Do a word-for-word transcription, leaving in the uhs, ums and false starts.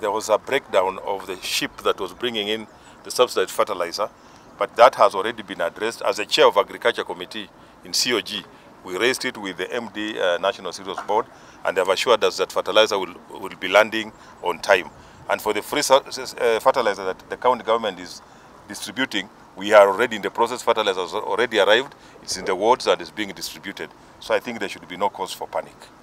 there was a breakdown of the ship that was bringing in the subsidized fertilizer, but that has already been addressed. As a chair of Agriculture Committee in C O G, we raised it with the M D, uh, National Cereals Board, and they have assured us that fertilizer will, will be landing on time. And for the free uh, fertilizer that the county government is distributing, we are already in the process. Fertilizer has already arrived. It's in the wards and is being distributed. So I think there should be no cause for panic.